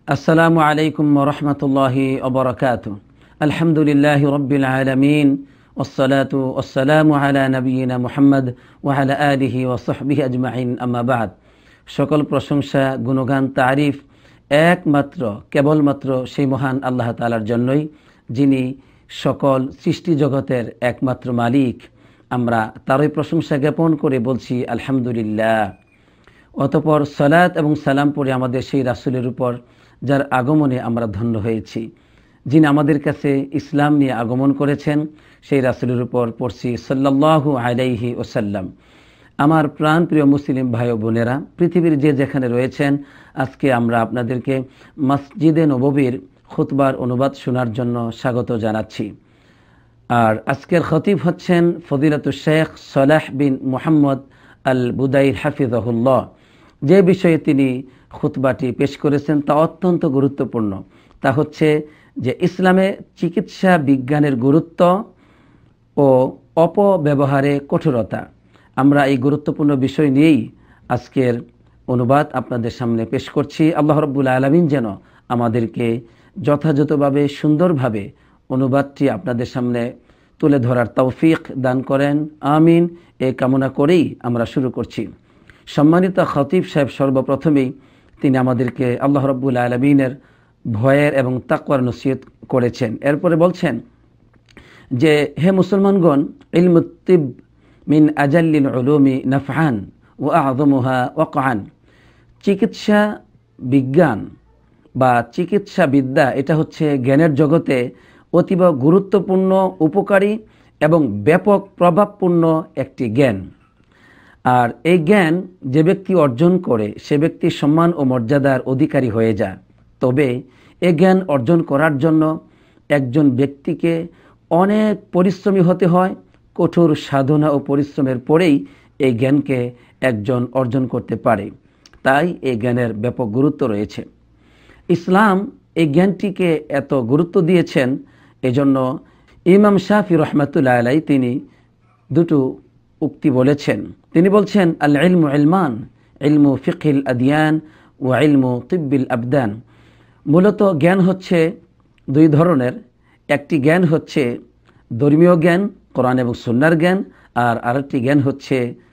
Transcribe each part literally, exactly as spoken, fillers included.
আসসালামু আলাইকুম ওয়া রাহমাতুল্লাহি ওয়া বারাকাতুহু। আলহামদুলিল্লাহি রাব্বিল আলামিন ওয়াসসালাতু ওয়াসসালামু আলা নাবিয়িনা মুহাম্মদ ওয়া আলা আলিহি ওয়া সাহবিহি আজমাইন, আম্মা বা'দ। সকল প্রশংসা, গুণগান, তারিফ একমাত্র কেবলমাত্র সেই মহান আল্লাহ তাআলার জন্যই, যিনি সকল সৃষ্টি জগতের একমাত্র মালিক। আমরা তারই প্রশংসা জ্ঞাপন করে বলছি আলহামদুলিল্লাহ। অতঃপর সালাত এবং সালাম পড়ে আমাদের সেই রাসূলের উপর, যার আগমনে আমরা ধন্য হয়েছি, যিনি আমাদের কাছে ইসলাম নিয়ে আগমন করেছেন, সেই রাসূলের উপর পড়ছি সাল্লাল্লাহু আলাইহি ওয়াসাল্লাম। আমার প্রাণপ্রিয় মুসলিম ভাই ও বোনেরা, পৃথিবীর যে যেখানে রয়েছেন, আজকে আমরা আপনাদেরকে মসজিদে নববীর খুতবার অনুবাদ শোনার জন্য স্বাগত জানাচ্ছি। আর আজকের খতিব হচ্ছেন ফজিলাতুশ শেখ সালেহ বিন মুহাম্মদ আল বুদাইর হাফিজাহুল্লাহ। যে বিষয়ে তিনি খুতবাটি পেশ করেছেন তা অত্যন্ত গুরুত্বপূর্ণ। তা হচ্ছে যে ইসলামে চিকিৎসা বিজ্ঞানের গুরুত্ব ও অপব্যবহারে কঠোরতা। আমরা এই গুরুত্বপূর্ণ বিষয় নিয়েই আজকের অনুবাদ আপনাদের সামনে পেশ করছি। আল্লাহ রাব্বুল আলামিন যেন আমাদেরকে যথাযথভাবে সুন্দরভাবে অনুবাদটি আপনাদের সামনে তুলে ধরার তৌফিক দান করেন, আমিন। এই কামনা করেই আমরা শুরু করছি। সম্মানিত খতিব সাহেব সর্বপ্রথমেই তিনি আমাদেরকে আল্লাহ রাব্বুল আলামিনের ভয়ের এবং তাকওয়ার নসিহত করেছেন। এরপরে বলছেন যে, হে মুসলমানগণ, ইলমুত তিব মিন আজাল্লিল উলুমি নাফআন ওয়া আযমুহা ওয়াকআন। চিকিৎসা বিজ্ঞান বা চিকিৎসা বিদ্যা, এটা হচ্ছে জ্ঞানের জগতে অতীব গুরুত্বপূর্ণ, উপকারী এবং ব্যাপক প্রভাবপূর্ণ একটি জ্ঞান। আর এই জ্ঞান যে ব্যক্তি অর্জন করে, সে ব্যক্তি সম্মান ও মর্যাদার অধিকারী হয়ে যায়। তবে এই জ্ঞান অর্জন করার জন্য একজন ব্যক্তিকে অনেক পরিশ্রমী হতে হয়। কঠোর সাধনা ও পরিশ্রমের পরেই এই জ্ঞানকে একজন অর্জন করতে পারে। তাই এই জ্ঞানের ব্যাপক গুরুত্ব রয়েছে। ইসলাম এই জ্ঞানটিকে এত গুরুত্ব দিয়েছেন, এজন্য ইমাম শাফি রহমাতুল্লাহ আলাইহি তিনি দুটো উক্তি বলেছেন। তিনি বলছেন, আল ইলমু ইলমান, ইলমু ফিকহিল আদিয়ান ওয়া ইলমু তিব্বিল আবদান। মূলত জ্ঞান হচ্ছে দুই ধরনের। একটি জ্ঞান হচ্ছে ধর্মীয় জ্ঞান, কোরআন এবং সুন্নাহর জ্ঞান, আর আরেকটি জ্ঞান হচ্ছে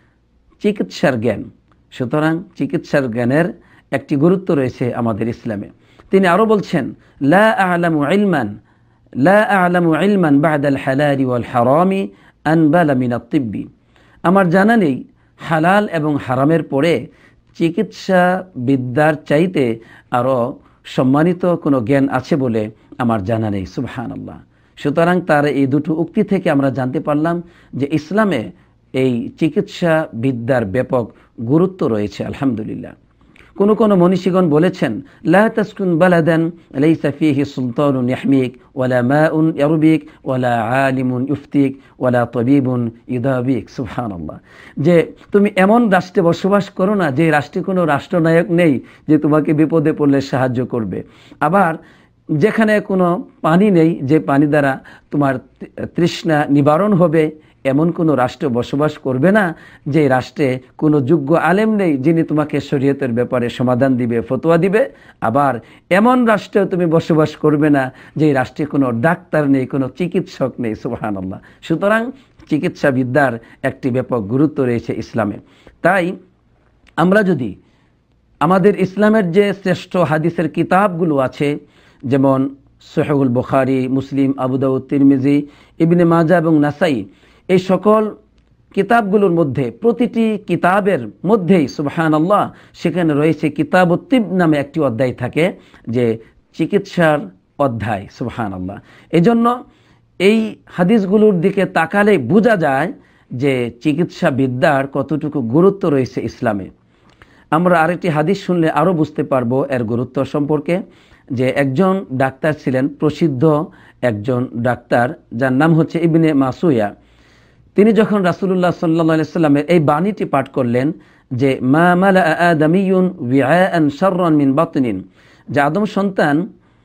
চিকিৎসার জ্ঞান। সুতরাং চিকিৎসার জ্ঞানের একটি গুরুত্ব রয়েছে আমাদের ইসলামে। তিনি আরও বলছেন, লা আ'লামু ইলমান লা আ'লামু ইলমান বা'দাল হালালি ওয়াল হারামি আনবালা মিনাত তিব্বি। আমার জানা নেই হালাল এবং হারামের পরে চিকিৎসা বিদ্যার চাইতে আরও সম্মানিত কোনো জ্ঞান আছে বলে আমার জানা নেই। সুবহানাল্লাহ। সুতরাং তার এই দুটো উক্তি থেকে আমরা জানতে পারলাম যে ইসলামে এই চিকিৎসা বিদ্যার ব্যাপক গুরুত্ব রয়েছে। আলহামদুলিল্লাহ। কোন কোন মনীষীগণ বলেছেন, লা তাসকুন বালাদান লাইসা ফীহি সুলতানুন ইয়াহমিক ওয়ালা মাউন ইয়ারবিক ওয়ালা আলিমুন ইফতিক ওয়ালা তাবিবুন ইদাবিক। সুবহানাল্লাহ। যে তুমি এমন রাষ্ট্রে বসবাস করো না যে রাষ্ট্রে কোনো রাষ্ট্রনায়ক নেই যে তোমাকে বিপদে পড়লে সাহায্য করবে। আবার যেখানে কোনো পানি নেই, যে পানি দ্বারা তোমার তৃষ্ণা নিবারণ হবে, এমন কোনো রাষ্ট্রে বসবাস করবে না যে রাষ্ট্রে কোনো যোগ্য আলেম নেই যিনি তোমাকে শরীয়তের ব্যাপারে সমাধান দিবে, ফতোয়া দিবে। আবার এমন রাষ্ট্রেও তুমি বসবাস করবে না যে রাষ্ট্রে কোনো ডাক্তার নেই, কোনো চিকিৎসক নেই। সুবহানাল্লাহ। সুতরাং চিকিৎসা বিদ্যার একটি ব্যাপক গুরুত্ব রয়েছে ইসলামে। তাই আমরা যদি আমাদের ইসলামের যে শ্রেষ্ঠ হাদিসের কিতাবগুলো আছে, যেমন সহিহুল বুখারী, মুসলিম, আবু দাউদ, তিরমিজি, ইবনে মাজাহ এবং নাসাই, এই সকল কিতাবগুলোর মধ্যে প্রতিটি কিতাবের মধ্যেই সুবহানাল্লাহ সেখানে রয়েছে কিতাবুত তিব নামে একটি অধ্যায় থাকে, যে চিকিৎসার অধ্যায়। সুবহানাল্লাহ। এজন্য এই হাদিসগুলোর দিকে তাকালে বোঝা যায় যে চিকিৎসা বিদ্যার কতটুকু গুরুত্ব রয়েছে ইসলামে। আমরা আরেকটি হাদিস শুনলে আরও বুঝতে পারবো এর গুরুত্ব সম্পর্কে। যে একজন ডাক্তার ছিলেন, প্রসিদ্ধ একজন ডাক্তার, যার নাম হচ্ছে ইবনে মাসুয়া। তিনি যখন রাসূলুল্লাহ সাল্লাল্লাহু আলাইহি সাল্লামের এই বাণীটি পাঠ করলেন যে, মা মালাআ আদামিয়ুন বিআআন শাররান মিন বাতনিন, যে আদম সন্তান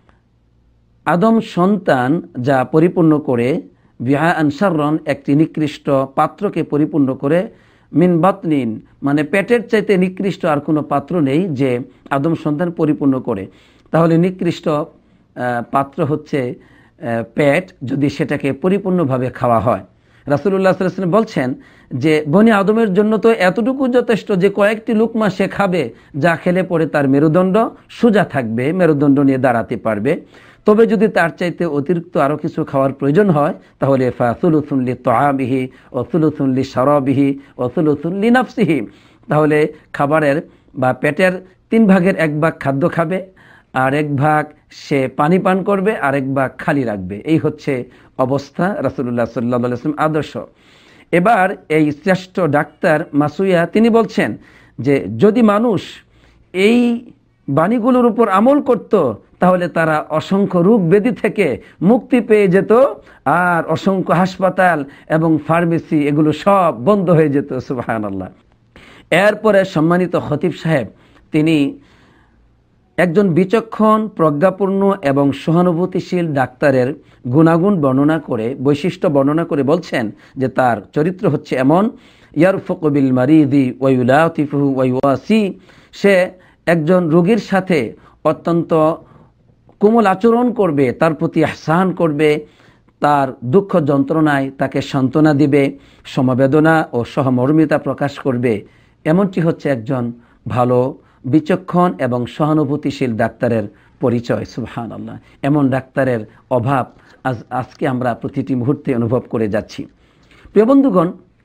আদম সন্তান যা পরিপূর্ণ করে, বিআআন শাররান একটি নিকৃষ্ট পাত্রকে পরিপূর্ণ করে, মিন বাতনিন মানে পেটের চাইতে নিকৃষ্ট আর কোনো পাত্র নেই যে আদম সন্তান পরিপূর্ণ করে। তাহলে নিকৃষ্ট পাত্র হচ্ছে পেট, যদি সেটাকে পরিপূর্ণভাবে খাওয়া হয়। রাসূলুল্লাহ সাল্লাল্লাহু আলাইহি ওয়াসাল্লাম বলছেন যে বনি আদমের জন্য তো এতটুকু যথেষ্ট যে কয়েকটি লুকমা সে খাবে, যা খেলে পরে তার মেরুদণ্ড সোজা থাকবে, মেরুদণ্ড নিয়ে দাঁড়াতে পারবে। তবে যদি তার চাইতে অতিরিক্ত আরও কিছু খাওয়ার প্রয়োজন হয়, তাহলে ফা সুলুসুন লি তাআমিহি ওয়া সুলুসুন লি শারাবিহি ওয়া সুলুসুন লি নাফসিহি, তাহলে খাবারের বা পেটের তিন ভাগের এক ভাগ খাদ্য খাবে, আর এক ভাগ সে পানি পান করবে, আর এক ভাগ খালি রাখবে। এই হচ্ছে অবস্থা রাসূলুল্লাহ সাল্লাল্লাহু আলাইহি ওয়াসাল্লাম আদর্শ। এবার এই শ্রেষ্ঠ ডাক্তার মাসুয়া তিনি বলছেন যে যদি মানুষ এই বাণীগুলোর উপর আমল করত, তাহলে তারা অসংখ্য রোগ ব্যাধি থেকে মুক্তি পেয়ে যেত, আর অসংখ্য হাসপাতাল এবং ফার্মেসি এগুলো সব বন্ধ হয়ে যেত। সুবহানাল্লাহ। এরপরে সম্মানিত খতিব সাহেব তিনি একজন বিচক্ষণ, প্রজ্ঞাপূর্ণ এবং সহানুভূতিশীল ডাক্তারের গুণাগুণ বর্ণনা করে, বৈশিষ্ট্য বর্ণনা করে বলছেন যে তার চরিত্র হচ্ছে এমন, ইয়ারফুকু বিল মারিদি ওয়া ইউলাতিফুহু ওয়া ইউয়াসি, সে একজন রোগীর সাথে অত্যন্ত কোমল আচরণ করবে, তার প্রতি ইহসান করবে, তার দুঃখ যন্ত্রণায় তাকে সান্ত্বনা দিবে, সমবেদনা ও সহমর্মিতা প্রকাশ করবে। এমনটি হচ্ছে একজন ভালো, বিচক্ষণ এবং সহানুভূতিশীল ডাক্তারের পরিচয়। সুবহানাল্লাহ। এমন ডাক্তারের অভাব আজ আজকে আমরা প্রতিটি মুহূর্তে অনুভব করে যাচ্ছি। প্রিয় বন্ধুগণ,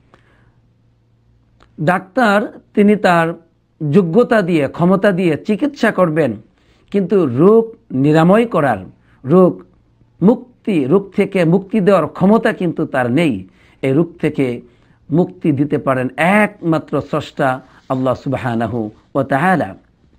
ডাক্তার তিনি তার যোগ্যতা দিয়ে, ক্ষমতা দিয়ে চিকিৎসা করবেন, কিন্তু রোগ নিরাময় করার, রোগ মুক্তি, রোগ থেকে মুক্তি দেওয়ার ক্ষমতা কিন্তু তার নেই। এই রোগ থেকে মুক্তি দিতে পারেন একমাত্র স্রষ্টা আল্লাহ সুবহানাহু ওয়া তাআলা।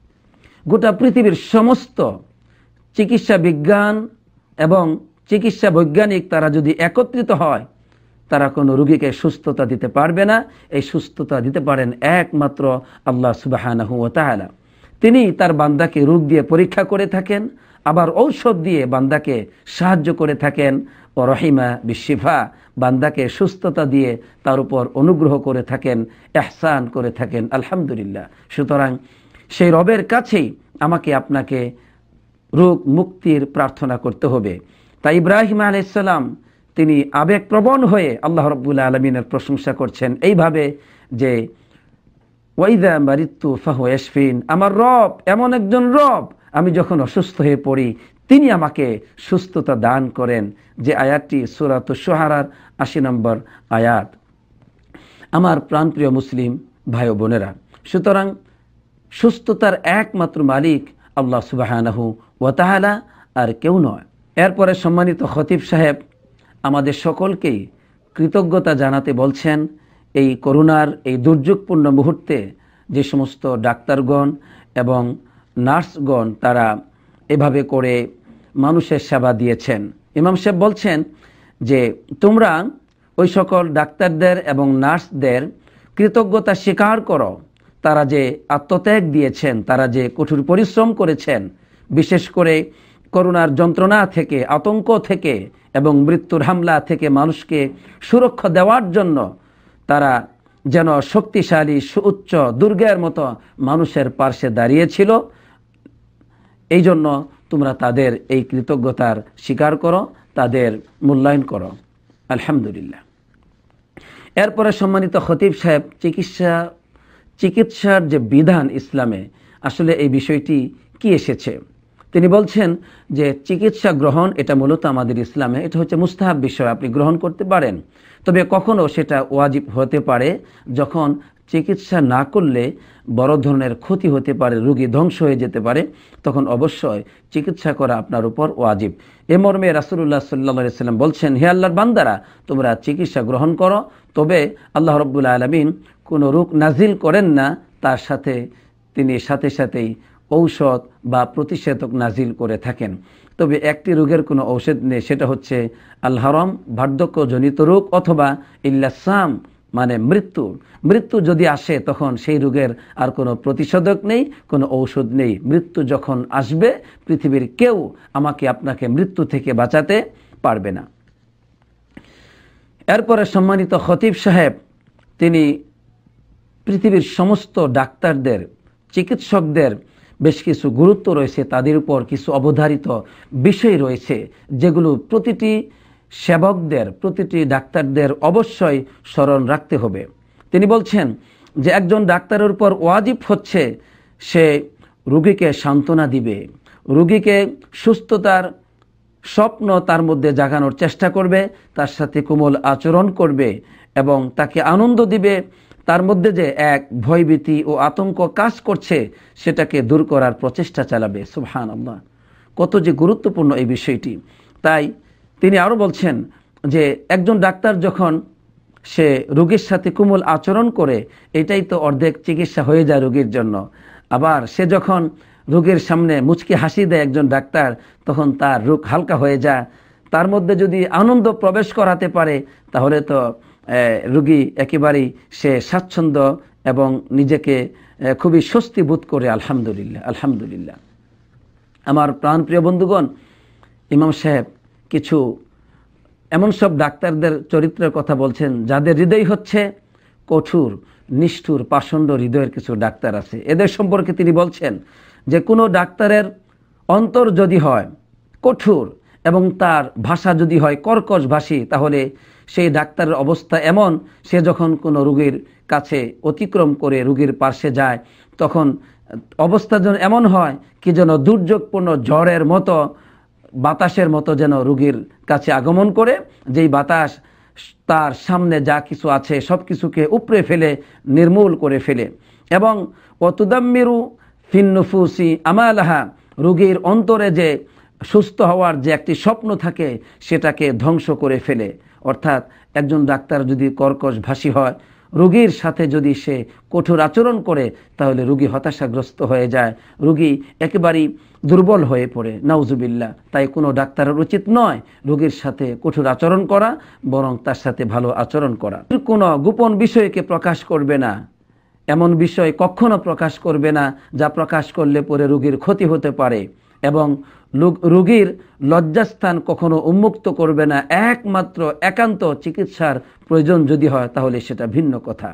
গোটা পৃথিবীর সমস্ত চিকিৎসা বিজ্ঞান এবং চিকিৎসা বৈজ্ঞানিক তারা যদি একত্রিত হয়, তারা কোনো রোগীকে সুস্থতা দিতে পারবে না। এই সুস্থতা দিতে পারেন একমাত্র আল্লাহ সুবহানাহু ওয়া তাআলা। তিনি তার বান্দাকে রোগ দিয়ে পরীক্ষা করে থাকেন, আবার ঔষধ দিয়ে বান্দাকে সাহায্য করে থাকেন। ও রহিমা বিশিফা, বান্দাকে সুস্থতা দিয়ে তার উপর অনুগ্রহ করে থাকেন, ইহসান করে থাকেন। আলহামদুলিল্লাহ। সুতরাং সেই রবের কাছেই আমাকে আপনাকে রোগ মুক্তির প্রার্থনা করতে হবে। তাই ইব্রাহিম আলাইহিস সালাম তিনি আবেগপ্রবণ হয়ে আল্লাহ রাব্বুল আলামিনের প্রশংসা করছেন এইভাবে যে ওয়াইদা মারিতু ফাহুয়া ইয়াশফিন, আমার রব এমন একজন রব, আমি যখন অসুস্থ হয়ে পড়ি তিনি আমাকে সুস্থতা দান করেন। যে আয়াতটি সূরাতুশ শুআরার আশি নম্বর আয়াত। আমার প্রাণপ্রিয় মুসলিম ভাই ও বোনেরা, সুতরাং সুস্থতার একমাত্র মালিক আল্লাহ সুবহানাহু ওয়া তাআলা, আর কেউ নয়। এরপরে সম্মানিত খতিব সাহেব আমাদের সকলকেই কৃতজ্ঞতা জানাতে বলছেন এই করোনার এই দুর্যোগপূর্ণ মুহূর্তে যে সমস্ত ডাক্তারগণ এবং নার্সগণ তারা এভাবে করে মানুষের সেবা দিয়েছেন। ইমাম সাহেব বলছেন যে তোমরা ওই সকল ডাক্তারদের এবং নার্সদের কৃতজ্ঞতা স্বীকার করো, তারা যে আত্মত্যাগ দিয়েছেন, তারা যে কঠোর পরিশ্রম করেছেন, বিশেষ করে করোনার যন্ত্রণা থেকে, আতঙ্ক থেকে এবং মৃত্যুর হামলা থেকে মানুষকে সুরক্ষা দেওয়ার জন্য তারা যেন শক্তিশালী সুউচ্চ দুর্গের মতো মানুষের পার্শ্বে দাঁড়িয়েছিল। এই জন্য তোমরা তাদের এই কৃতজ্ঞতার স্বীকার করো, তাদের মূল্যায়ন করো। আলহামদুলিল্লাহ। এরপরে সম্মানিত খতিব সাহেব চিকিৎসা চিকিৎসার যে বিধান ইসলামে, আসলে এই বিষয়টি কি এসেছে তিনি বলছেন যে চিকিৎসা গ্রহণ এটা মূলত আমাদের ইসলামে এটা হচ্ছে মুস্তাহাব বিষয়, আপনি গ্রহণ করতে পারেন। তবে কখনো সেটা ওয়াজিব হতে পারে, যখন চিকিৎসা না করলে বড় ধরনের ক্ষতি হতে পারে, রোগী ধ্বংস হয়ে যেতে পারে, তখন অবশ্যই চিকিৎসা করা আপনার উপর ওয়াজিব। এ মর্মে রাসূলুল্লাহ সাল্লাল্লাহু আলাইহি ওয়াসাল্লাম বলছেন, হে আল্লাহর বান্দারা, তোমরা চিকিৎসা গ্রহণ করো, তবে আল্লাহ রাব্বুল আলামিন কোনো রোগ নাজিল করেন না, তার সাথে তিনি সাথে সাথেই ঔষধ বা প্রতিষেধক নাজিল করে থাকেন। তবে একটি রোগের কোনো ঔষধ নেই, সেটা হচ্ছে আল হারাম, বার্ধক্যজনিত রোগ, অথবা ইল্লাসাম মানে মৃত্যু। মৃত্যু যদি আসে তখন সেই রোগের আর কোনো প্রতিষেধক নেই, কোনো ঔষধ নেই। মৃত্যু যখন আসবে পৃথিবীর কেউ আমাকে আপনাকে মৃত্যু থেকে বাঁচাতে পারবে না। এরপরে সম্মানিত খতিব সাহেব তিনি পৃথিবীর সমস্ত ডাক্তারদের, চিকিৎসকদের বেশ কিছু গুরুত্ব রয়েছে, তাদের উপর কিছু অবধারিত বিষয় রয়েছে যেগুলো প্রতিটি সেবকদের, প্রতিটি ডাক্তারদের অবশ্যই স্মরণ রাখতে হবে। তিনি বলছেন যে একজন ডাক্তারের উপর ওয়াজিব হচ্ছে সে রোগীকে সান্ত্বনা দিবে, রোগীকে সুস্থতার স্বপ্ন তার মধ্যে জাগানোর চেষ্টা করবে, তার সাথে কোমল আচরণ করবে এবং তাকে আনন্দ দিবে। তার মধ্যে যে এক ভয়ভীতি ও আতঙ্ক কাজ করছে সেটাকে দূর করার প্রচেষ্টা চালাবে। সুবহানাল্লাহ, কত যে গুরুত্বপূর্ণ এই বিষয়টি। তাই তিনি আরও বলছেন যে একজন ডাক্তার যখন সে রোগীর সাথে কোমল আচরণ করে, এটাই তো অর্ধেক চিকিৎসা হয়ে যায় রোগীর জন্য। আবার সে যখন রোগীর সামনে মুচকি হাসি দেয় একজন ডাক্তার, তখন তার রোগ হালকা হয়ে যায়। তার মধ্যে যদি আনন্দ প্রবেশ করাতে পারে তাহলে তো রোগী একেবারেই সে স্বাচ্ছন্দ্য এবং নিজেকে খুবই স্বস্তি বোধ করে। আলহামদুলিল্লাহ, আলহামদুলিল্লাহ। আমার প্রাণপ্রিয় বন্ধুগণ, ইমাম সাহেব কিছু এমন সব ডাক্তারদের চরিত্রের কথা বলছেন যাদের হৃদয় হচ্ছে কঠোর, নিষ্ঠুর, পাষণ্ড হৃদয়ের কিছু ডাক্তার আছে। এদের সম্পর্কে তিনি বলছেন যে কোনো ডাক্তারের অন্তর যদি হয় কঠোর এবং তার ভাষা যদি হয় কর্কশ ভাষী, তাহলে সেই ডাক্তারের অবস্থা এমন, সে যখন কোনো রোগীর কাছে অতিক্রম করে রোগীর পাশে যায় তখন অবস্থা যেন এমন হয় কি যেন দুর্যোগপূর্ণ ঝড়ের মতো, বাতাসের মতো যেন রোগীর কাছে আগমন করে, যেই বাতাস তার সামনে যা কিছু আছে সব কিছুকে উপড়ে ফেলে, নির্মূল করে ফেলে। এবং ওয়াতুদাম্মিরু ফিন নুফুসি আমালাহা, রোগীর অন্তরে যে সুস্থ হওয়ার যে একটি স্বপ্ন থাকে সেটাকে ধ্বংস করে ফেলে। অর্থাৎ একজন ডাক্তার যদি কর্কশ ভাষী হয়, রোগীর সাথে যদি সে কঠোর আচরণ করে, তাহলে রোগী হতাশাগ্রস্ত হয়ে যায়, রোগী একেবারেই দুর্বল হয়ে পড়ে। নাউজুবিল্লাহ। তাই কোনো ডাক্তারের উচিত নয় রোগীর সাথে কঠোর আচরণ করা, বরং তার সাথে ভালো আচরণ করা। কোনো গোপন বিষয়কে প্রকাশ করবে না, এমন বিষয় কখনো প্রকাশ করবে না যা প্রকাশ করলে পরে রোগীর ক্ষতি হতে পারে। এবং রোগীর লজ্জাস্থান কখনো উন্মুক্ত করবে না। একমাত্র একান্ত চিকিৎসার প্রয়োজন যদি হয় তাহলে সেটা ভিন্ন কথা।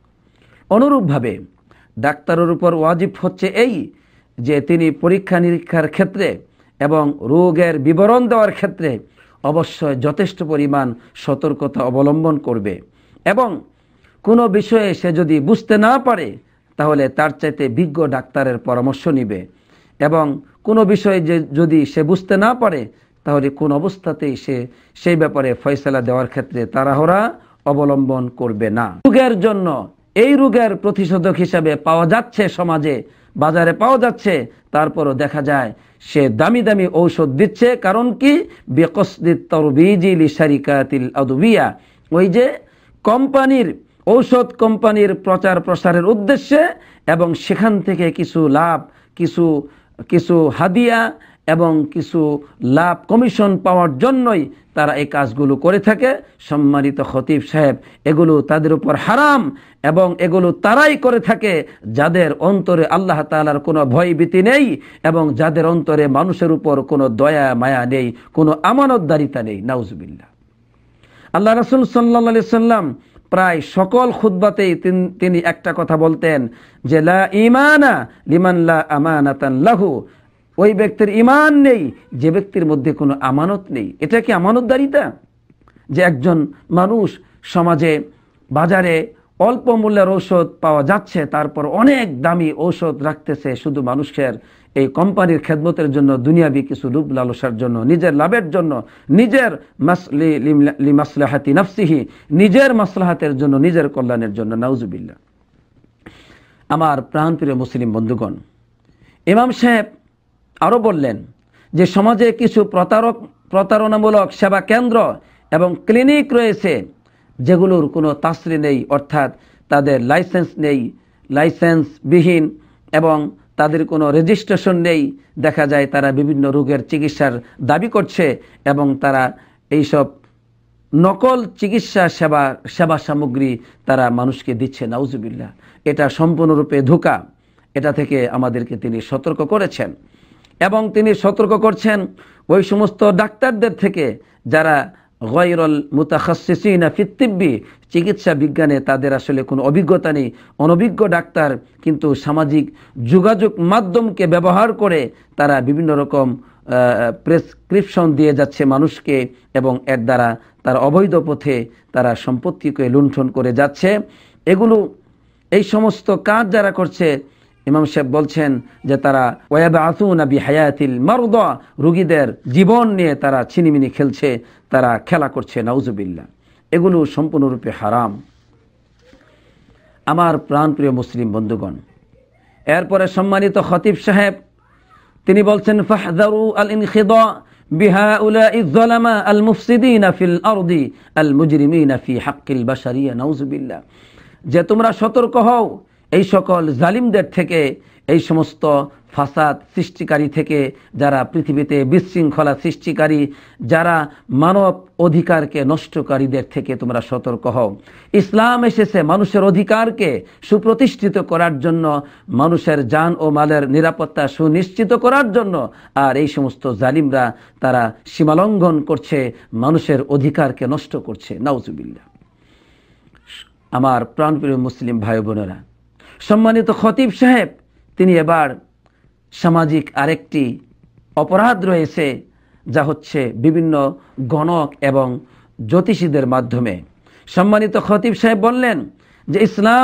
অনুরূপভাবে ডাক্তারের উপর ওয়াজিব হচ্ছে এই যে তিনি পরীক্ষা নিরীক্ষার ক্ষেত্রে এবং রোগের বিবরণ দেওয়ার ক্ষেত্রে অবশ্যই যথেষ্ট পরিমাণ সতর্কতা অবলম্বন করবে এবং কোনো বিষয়ে সে যদি বুঝতে না পারে তাহলে তার চাইতে বিজ্ঞ ডাক্তারের পরামর্শ নিবে। এবং কোনো বিষয়ে যে যদি সে বুঝতে না পারে তাহলে কোন অবস্থাতেই সে সেই ব্যাপারে ফয়সালা দেওয়ার ক্ষেত্রে তাড়াহুড়া অবলম্বন করবে না। রোগের জন্য এই রোগের প্রতিষেধক হিসাবে পাওয়া যাচ্ছে, সমাজে বাজারে পাওয়া যাচ্ছে, তারপরও দেখা যায় সে দামি দামি ঔষধ দিচ্ছে। কারণ কি? বিকসদিত তারবিজি লিশারিকাতিল আদবিয়া, ওই যে কোম্পানির ঔষধ কোম্পানির প্রচার প্রসারের উদ্দেশ্যে এবং সেখান থেকে কিছু লাভ, কিছু কিছু হাদিয়া এবং কিছু লাভ কমিশন পাওয়ার জন্যই তারা এই কাজগুলো করে থাকে। সম্মানিত খতিব সাহেব, এগুলো তাদের উপর হারাম এবং এগুলো তারাই করে থাকে যাদের অন্তরে আল্লাহ তাআলার কোনো ভয় ভীতি নেই এবং যাদের অন্তরে মানুষের উপর কোনো দয়া মায়া নেই, কোনো আমানতদারিতা নেই। নাউজুবিল্লাহ। আল্লাহ রাসূল সাল্লাল্লাহু আলাইহি সাল্লাম প্রায় সকল খুতবাতেই তিনি একটা কথা বলতেন যে লা ঈমানা লিমান লা আমানাতান লাহু, ওই ব্যক্তির ঈমান নেই যে ব্যক্তির মধ্যে কোনো আমানত নেই। এটা কি আমানতদারিতা? যে একজন মানুষ সমাজে বাজারে অল্প মূল্যের ঔষধ পাওয়া যাচ্ছে, তারপর অনেক দামি ঔষধ রাখতেছে শুধু মানুষের এই কোম্পানির খেদমতের জন্য, দুনিয়াবি কিছু রূপ লালসার জন্য, নিজের লাভের জন্য, নিজের মাসলাহাতি নাফসিহি, নিজের মাসলাহাতের জন্য, নিজের কল্যাণের জন্য। নাউজুবিল্লাহ। আমার প্রাণপ্রিয় মুসলিম বন্ধুগণ, ইমাম সাহেব আরও বললেন যে সমাজে কিছু প্রতারক প্রতারণামূলক সেবা কেন্দ্র এবং ক্লিনিক রয়েছে যেগুলোর কোনো তাসরি নেই, অর্থাৎ তাদের লাইসেন্স নেই, লাইসেন্সবিহীন এবং তাদের কোনো রেজিস্ট্রেশন নেই। দেখা যায় তারা বিভিন্ন রোগের চিকিৎসার দাবি করছে এবং তারা এইসব নকল চিকিৎসা সেবা সেবা সামগ্রী তারা মানুষকে দিচ্ছে। নাউজুবিল্লাহ। এটা সম্পূর্ণরূপে ধোঁকা। এটা থেকে আমাদেরকে তিনি সতর্ক করেছেন এবং তিনি সতর্ক করছেন ওই সমস্ত ডাক্তারদের থেকে যারা গায়রুল মুতাখাসসিসিনা ফিত তিব্বি, চিকিৎসা বিজ্ঞানে তাদের আসলে কোনো অভিজ্ঞতা নেই, অনভিজ্ঞ ডাক্তার, কিন্তু সামাজিক যোগাযোগ মাধ্যমকে ব্যবহার করে তারা বিভিন্ন রকম প্রেসক্রিপশন দিয়ে যাচ্ছে মানুষকে, এবং এর দ্বারা তার অবৈধ পথে তারা সম্পত্তিকে লুণ্ঠন করে যাচ্ছে। এগুলো এই সমস্ত কাজ যারা করছে, ইমাম সাহেব বলছেন যে তারা ওয়ায়াবাসুনা বিহায়াতিল মারদা, রোগীদের জীবন নিয়ে তারা ছিনিমিনি খেলছে, তারা খেলা করছে, নাউজুবিল্লাহ। এগুলো সম্পূর্ণরূপে হারাম। আমার প্রাণপ্রিয় মুসলিম বন্ধুগণ, এরপরে সম্মানিত খতিব সাহেব তিনি বলছেন ফাহযারু আল ইনখিদা বিহাউলাইয যালামা আল মুফসিদিনা ফিল আরদি আল মুজরিমিনা ফি হাক্কিল বাশারিয়া, নাউজুবিল্লাহ, যে তোমরা সতর্ক হও এই সকল জালিমদের থেকে, এই সমস্ত ফাসাদ সৃষ্টিকারী থেকে, যারা পৃথিবীতে বিশৃঙ্খলা সৃষ্টিকারী, যারা মানব অধিকারকে নষ্টকারীদের থেকে তোমরা সতর্ক হও। ইসলাম এসেছে মানুষের অধিকারকে সুপ্রতিষ্ঠিত করার জন্য, মানুষের জান ও মালের নিরাপত্তা সুনিশ্চিত করার জন্য, আর এই সমস্ত জালিমরা তারা সীমালঙ্ঘন করছে, মানুষের অধিকারকে নষ্ট করছে, নাউজুবিল্লাহ। আমার প্রাণপ্রিয় মুসলিম ভাই বোনেরা, সম্মানিত খতিব সাহেব তিনি এবার সামাজিক আরেকটি অপরাধ রয়েছে, যা হচ্ছে বিভিন্ন গণক এবং জ্যোতিষীদের মাধ্যমে। সম্মানিত খতিব সাহেব বললেন যে ইসলাম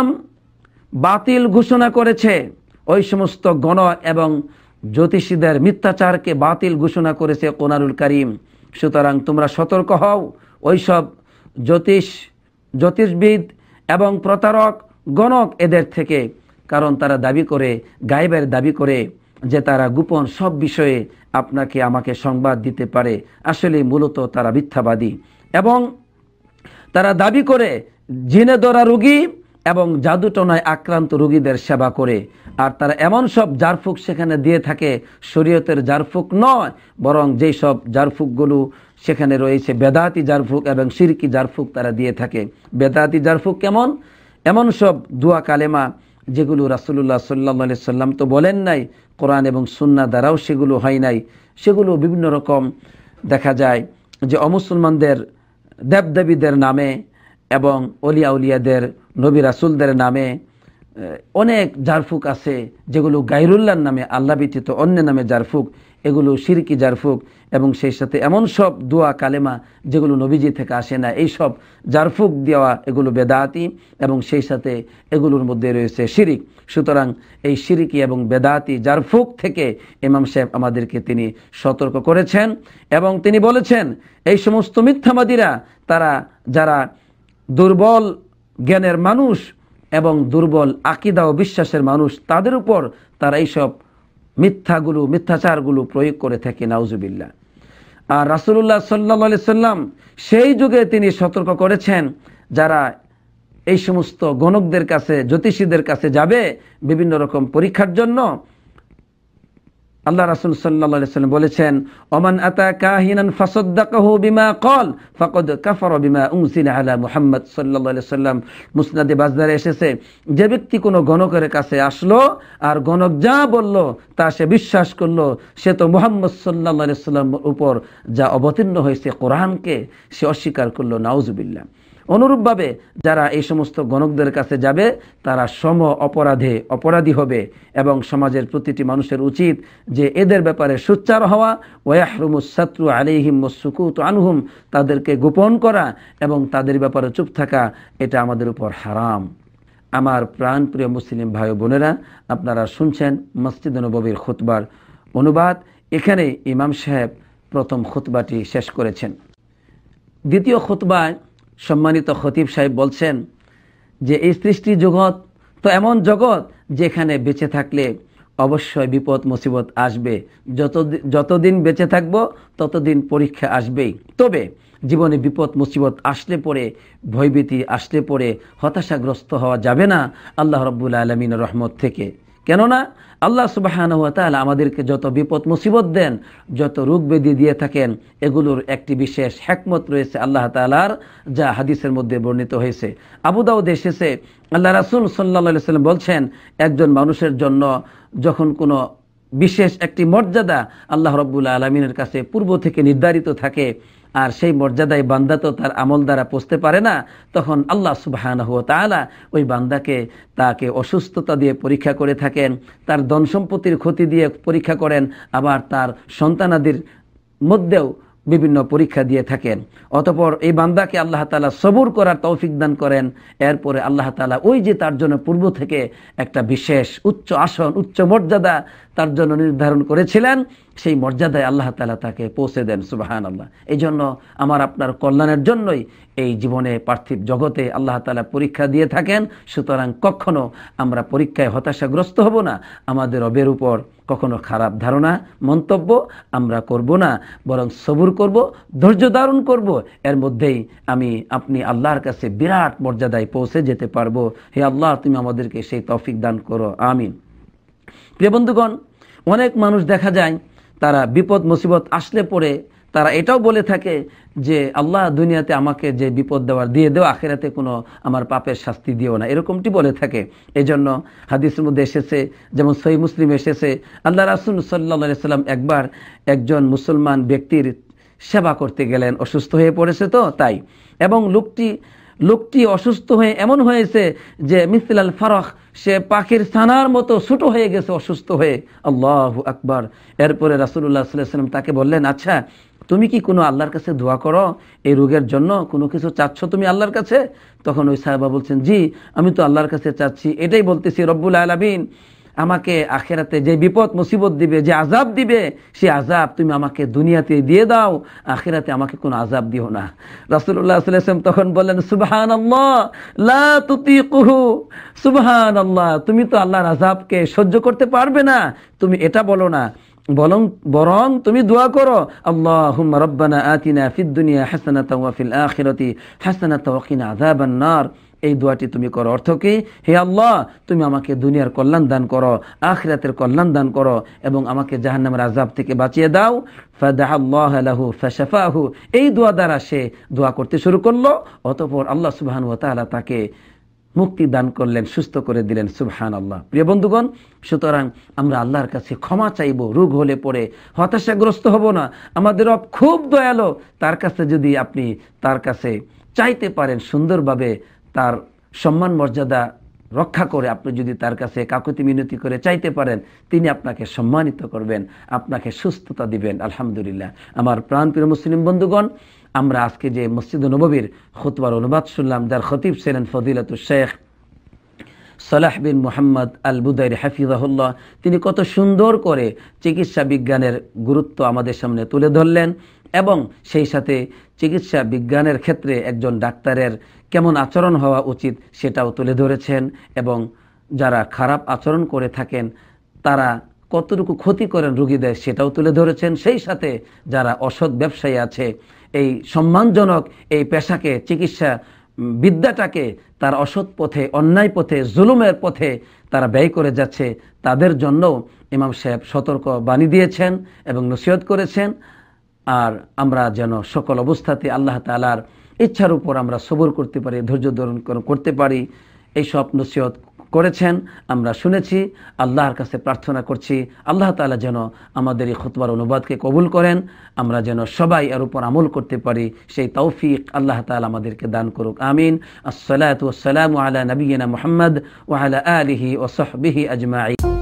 বাতিল ঘোষণা করেছে ওই সমস্ত গণক এবং জ্যোতিষীদের মিথ্যাচারকে বাতিল ঘোষণা করেছে কোরআনুল কারীম। সুতরাং তোমরা সতর্ক হও ওইসব জ্যোতিষ জ্যোতিষবিদ এবং প্রতারক গণক এদের থেকে, কারণ তারা দাবি করে, গায়েবের দাবি করে যে তারা গোপন সব বিষয়ে আপনাকে আমাকে সংবাদ দিতে পারে। আসলে মূলত তারা মিথ্যাবাদী, এবং তারা দাবি করে জিনে ধরা রোগী এবং জাদুটনায় আক্রান্ত রোগীদের সেবা করে, আর তারা এমন সব জারফুক সেখানে দিয়ে থাকে, শরীয়তের জারফুক নয়, বরং যেই সব জারফুকগুলো সেখানে রয়েছে বেদাতি জারফুক এবং শিরকি জারফুক তারা দিয়ে থাকে। বেদাতি জারফুক কেমন? এমন সব দোয়া কালেমা যেগুলো রাসূলুল্লাহ সাল্লাল্লাহু আলাইহি সাল্লাম তো বলেন নাই, কোরআন এবং সুন্নাহ দ্বারাও সেগুলো হয় নাই। সেগুলো বিভিন্ন রকম দেখা যায় যে অমুসলমানদের দেবদেবীদের নামে এবং অলিয়া উলিয়াদের নবী রাসূলদের নামে অনেক জারফুক আছে, যেগুলো গায়রুল্লাহর নামে, আল্লাহ ব্যতীত অন্য নামে জারফুক, এগুলো শিরকি জারফুক। এবং সেই সাথে এমন সব দোয়া কালেমা যেগুলো নবীজি থেকে আসে না, এই সব জারফুক দেওয়া এগুলো বেদাতি, এবং সেই সাথে এগুলোর মধ্যে রয়েছে শিরিক। সুতরাং এই শিরিকি এবং বেদাতি জারফুক থেকে ইমাম সাহেব আমাদেরকে তিনি সতর্ক করেছেন, এবং তিনি বলেছেন এই সমস্ত মিথ্যাবাদীরা, তারা যারা দুর্বল জ্ঞানের মানুষ এবং দুর্বল আকীদা ও বিশ্বাসের মানুষ, তাদের উপর তারা এইসব মিথ্যাগুলো মিথ্যাচারগুলো প্রয়োগ করে থাকে, নাউজুবিল্লাহ। আর রাসূলুল্লাহ সাল্লাল্লাহু আলাইহি সাল্লাম সেই যুগে তিনি সতর্ক করেছেন, যারা এই সমস্ত গণকদের কাছে, জ্যোতিষীদের কাছে যাবে বিভিন্ন রকম পরীক্ষার জন্য, আল্লাহ রাসূল সাল্লাল্লাহু আলাইহি সাল্লাম বলেছেন ওমান আতা কাহিনান ফাসাদ্দাকাহু বিমা ক্বাল ফাকাদ কাফারা বিমা উনজিলা আলা মুহাম্মদ সাল্লাল্লাহু আলাইহি সাল্লাম। মুসনাদে বাজদারে এসেছে, যে ব্যক্তি কোনো গণকের কাছে আসলো আর গণক যা বলল তা সে বিশ্বাস করলো, সে তো মুহাম্মদ সাল্লাল্লাহু আলাইহি সাল্লামের উপর যা অবতীর্ণ হয়েছে কোরআনকে সে অস্বীকার করলো, নাউজুবিল্লাহ। অনুরূপভাবে যারা এই সমস্ত গণকদের কাছে যাবে তারা সম অপরাধে অপরাধী হবে, এবং সমাজের প্রতিটি মানুষের উচিত যে এদের ব্যাপারে সোচ্চার হওয়া, ওয়াহরুমুস সাতরু আলাইহিম ওয়াসসুকুতু আনহুম, তাদেরকে গোপন করা এবং তাদের ব্যাপারে চুপ থাকা, এটা আমাদের উপর হারাম। আমার প্রাণপ্রিয় মুসলিম ভাই বোনেরা, আপনারা শুনছেন মসজিদ নববীর খুতবার অনুবাদ। এখানে ইমাম সাহেব প্রথম খুতবাটি শেষ করেছেন। দ্বিতীয় খুতবায় সম্মানিত খতিব সাহেব বলছেন যে এই সৃষ্টি জগৎ তো এমন জগৎ যেখানে বেঁচে থাকলে অবশ্যই বিপদ মুসিবত আসবে, যত যতদিন বেঁচে থাকব ততদিন পরীক্ষা আসবেই। তবে জীবনে বিপদ মুসিবত আসলে পরে, ভয়ভীতি আসলে পরে হতাশাগ্রস্ত হওয়া যাবে না আল্লাহ রাব্বুল আলামিনের রহমত থেকে। কেননা আল্লাহ সুবহানাহু ওয়া তাআলা আমাদেরকে যত বিপদ মুসিবত দেন, যত রোগ ব্যাধি দিয়ে থাকেন, এগুলোর একটি বিশেষ হিকমত রয়েছে আল্লাহ তাআলার, যা হাদিসের মধ্যে বর্ণিত হয়েছে। আবু দাউদে এসেছে, আল্লাহ রাসূল সাল্লাল্লাহু আলাইহি সাল্লাম বলছেন, একজন মানুষের জন্য যখন কোনো বিশেষ একটি মর্যাদা আল্লাহ রাব্বুল আলামিনের কাছে পূর্ব থেকে নির্ধারিত থাকে, আর সেই মর্যাদায় বান্দা তো তার আমল দ্বারা পৌঁছতে পারে না, তখন আল্লাহ সুবহানাহু ওয়া তাআলা ওই বান্দাকে তাকে অসুস্থতা দিয়ে পরীক্ষা করে থাকেন, তার ধন সম্পত্তির ক্ষতি দিয়ে পরীক্ষা করেন, আবার তার সন্তানাদির মধ্যেও বিভিন্ন পরীক্ষা দিয়ে থাকেন। অতঃপর এই বান্দাকে আল্লাহ তাআলা সবুর করার তৌফিক দান করেন। এরপরে আল্লাহ তাআলা ওই যে তার জন্য পূর্ব থেকে একটা বিশেষ উচ্চ আসন, উচ্চ মর্যাদা তার জন্য নির্ধারণ করেছিলেন, সেই মর্যাদায় আল্লাহ তাআলা তাকে পৌঁছে দেন। সুবহানাল্লাহ। এই জন্য আমার আপনার কল্যাণের জন্যই এই জীবনে পার্থিব জগতে আল্লাহ তাআলা পরীক্ষা দিয়ে থাকেন। সুতরাং কখনো আমরা পরীক্ষায় হতাশাগ্রস্ত হব না, আমাদের রবের উপর কখনো খারাপ ধারণা মন্তব্য আমরা করব না, বরং সবুর করব, ধৈর্য ধারণ করব। এর মধ্যেই আমি আপনি আল্লাহর কাছে বিরাট মর্যাদায় পৌঁছে যেতে পারবো। হে আল্লাহ, তুমি আমাদেরকে সেই তৌফিক দান করো, আমিন। প্রিয় বন্ধুগণ, অনেক মানুষ দেখা যায় তারা বিপদ মুসিবত আসলে পরে তারা এটাও বলে থাকে যে আল্লাহ দুনিয়াতে আমাকে যে বিপদ দেওয়ার দিয়ে দেও, আখিরাতে কোনো আমার পাপের শাস্তি দিও না, এরকমটি বলে থাকে। এই জন্য হাদিসের মধ্যে এসেছে, যেমন সহিহ মুসলিম এসেছে, আল্লাহ রাসূল সাল্লাল্লাহু আলাইহি সাল্লাম একবার একজন মুসলমান ব্যক্তির সেবা করতে গেলেন, অসুস্থ হয়ে পড়েছে তো তাই, এবং লোকটি লোকটি অসুস্থ হয়ে এমন হয়েছে যে মিসলাল ফারাখ, সে পাখির ছানার মতো ছোট হয়ে গেছে অসুস্থ হয়ে। আল্লাহু আকবার। এরপরে রাসূলুল্লাহ সাল্লাল্লাহু আলাইহি ওয়াসাল্লাম তাকে বললেন, আচ্ছা তুমি কি কোনো আল্লাহর কাছে দোয়া করো, এই রোগের জন্য কোনো কিছু চাচ্ছ তুমি আল্লাহর কাছে? তখন ওই সাহাবা বলছেন, জি আমি তো আল্লাহর কাছে চাচ্ছি, এটাই বলতেছি রব্বুল আলামিন আমাকে আখিরাতে যে বিপদ মুসিবত দিবে, যে আযাব দিবে, সেই আযাব তুমি আমাকে দুনিয়াতে দিয়ে দাও, আখিরাতে আমাকে কোনো আযাব দিও না। রাসূলুল্লাহ সাল্লাল্লাহু আলাইহি ওয়াসাল্লাম তখন বললেন, সুবহানাল্লাহ লা তুতিকুহু, সুবহানাল্লাহ, তুমি তো আল্লাহর আযাবকে সহ্য করতে পারবে না, তুমি এটা বলো না, বরং বরং তুমি দোয়া করো, আল্লাহুম্মা রাব্বানা আতিনা ফিদ দুনিয়া হাসানাতাও ওয়া ফিল আখিরাতি হাসানাতাও ওয়া কিনা আযাবান নার। এই দোয়াটি তুমি করো। অর্থ কি? হে আল্লাহ, তুমি আমাকে দুনিয়ার কল্যাণ দান করো, আখিরাতের কল্যাণ দান করো, এবং আমাকে জাহান্নামের আযাব থেকে বাঁচিয়ে দাও। ফাদাআল্লাহ লাহু ফাশাফাহু। এই দোয়া দ্বারা সে দোয়া করতে শুরু করলো, অতঃপর আল্লাহ সুবহানাহু ওয়া তাআলা তাকে মুক্তি দান করলেন, সুস্থ করে দিলেন। সুবহানাল্লাহ। প্রিয় বন্ধুগণ, সুতরাং আমরা আল্লাহর কাছে ক্ষমা চাইব, রোগ হলে পরে হতাশাগ্রস্ত হব না। আমাদের রব খুব দয়ালু, তার কাছে যদি আপনি তার কাছে চাইতে পারেন, সুন্দরভাবে তার সম্মান মর্যাদা রক্ষা করে আপনি যদি তার কাছে কাকুতি মিনতি করে চাইতে পারেন, তিনি আপনাকে সম্মানিত করবেন, আপনাকে সুস্থতা দিবেন। আলহামদুলিল্লাহ। আমার প্রাণপ্রিয় মুসলিম বন্ধুগণ, আমরা আজকে যে মসজিদ নববীর খুতবার অনুবাদ শুনলাম, যার খতিব ছিলেন ফজিলাতুল শেখ সালাহ বিন মুহাম্মদ আল বুদাইরি হাফিজাহুল্লাহ, তিনি কত সুন্দর করে চিকিৎসা বিজ্ঞানের গুরুত্ব আমাদের সামনে তুলে ধরলেন, এবং সেই সাথে চিকিৎসা বিজ্ঞানের ক্ষেত্রে একজন ডাক্তারের কেমন আচরণ হওয়া উচিত সেটাও তুলে ধরেছেন, এবং যারা খারাপ আচরণ করে থাকেন তারা কতটুকু ক্ষতি করেন রোগীদের সেটাও তুলে ধরেছেন। সেই সাথে যারা অসৎ ব্যবসায়ী আছে, এই সম্মানজনক এই পেশাকে, চিকিৎসা বিদ্যাটাকে তার অসৎ পথে, অন্যায় পথে, জুলুমের পথে তারা ব্যয় করে যাচ্ছে, তাদের জন্যও ইমাম সাহেব সতর্ক বাণী দিয়েছেন এবং নসিহত করেছেন। আর আমরা যেন সকল অবস্থাতে আল্লাহ তাআলার ইচ্ছার উপর আমরা সবর করতে পারি, ধৈর্য ধারণ করতে পারি, এই সব নসিহত করেছেন, আমরা শুনেছি। আল্লাহর কাছে প্রার্থনা করছি আল্লাহ তাআলা যেন আমাদের এই খুতবার অনুবাদকে কবুল করেন, আমরা যেন সবাই এর উপর আমল করতে পারি, সেই তৌফিক আল্লাহ তাআলা আমাদেরকে দান করুক, আমিন। আসসালাতু ওয়াসসালামু আলা নবিয়িনা মুহাম্মদ ওয়া আলা আলিহি ওয়া সাহবিহি আজমাইন।